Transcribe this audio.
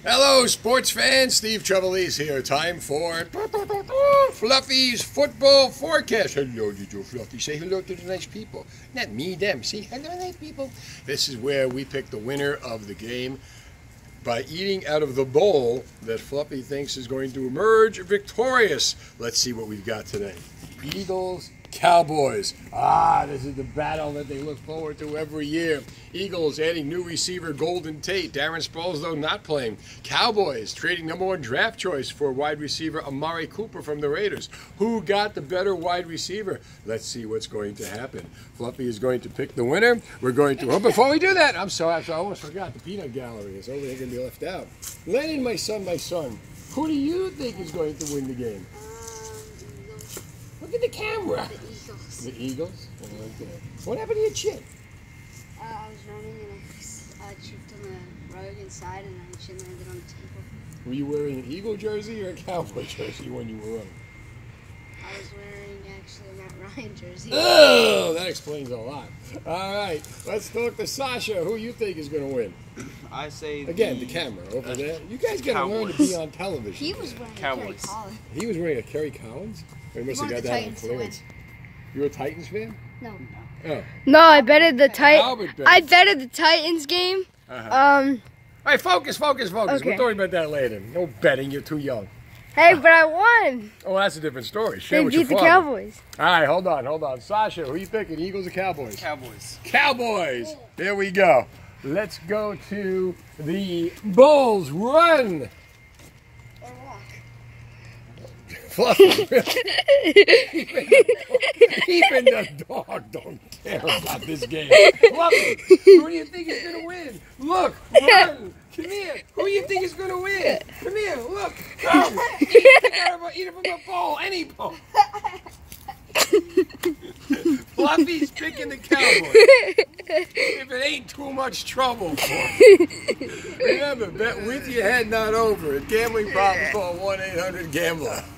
Hello, sports fans. Steve Trevelise here. Time for Fluffy's football forecast. Hello, Joe Fluffy. Say hello to the nice people. Not me, them. See, hello, nice people. This is where we pick the winner of the game by eating out of the bowl that Fluffy thinks is going to emerge victorious. Let's see what we've got today. Eagles, Cowboys. This is the battle that they look forward to every year. Eagles adding new receiver Golden Tate. Darren Sproles, though, not playing. Cowboys trading #1 draft choice for wide receiver Amari Cooper from the Raiders. Who got the better wide receiver? Let's see what's going to happen. Fluffy is going to pick the winner. We're going to... Oh, before we do that, I'm sorry, I almost forgot. The peanut gallery is over there going to be left out. Lennon, my son, who do you think is going to win the game? Look at the camera. The Eagles? Okay. What happened to your chin? I was running and I tripped on the rug inside and my chin landed on the table. Were you wearing an Eagle jersey or a Cowboy jersey when you were running? I was wearing actually a Matt Ryan jersey. Oh, that explains a lot. All right, let's talk to Sasha. Who you think is going to win? I say again, the camera over there. You guys got to learn to be on television. He was wearing a Kerry Collins. He was wearing a Kerry Collins? Or he must have got that on clearance. You're a Titans fan? No. Oh. No, I betted the I betted the Titans game. All right, focus. Okay. We'll talk about that later. No betting. You're too young. Hey, but I won. Oh, that's a different story. Share They with your beat the father. Cowboys. All right, hold on. Sasha, who are you picking, Eagles or Cowboys? Cowboys. Cowboys. There we go. Let's go to the Bulls. Run. Or walk. Fluffy. Even the dog don't care about this game. Fluffy, who do you think is going to win? Look, run. Come here. Who do you think is going to win? Come here, look. Go. Eat it from the bowl, any bowl. Fluffy's picking the Cowboys. If it ain't too much trouble for him. Remember, bet with your head, not over it. Gambling problems, call 1-800-GAMBLER.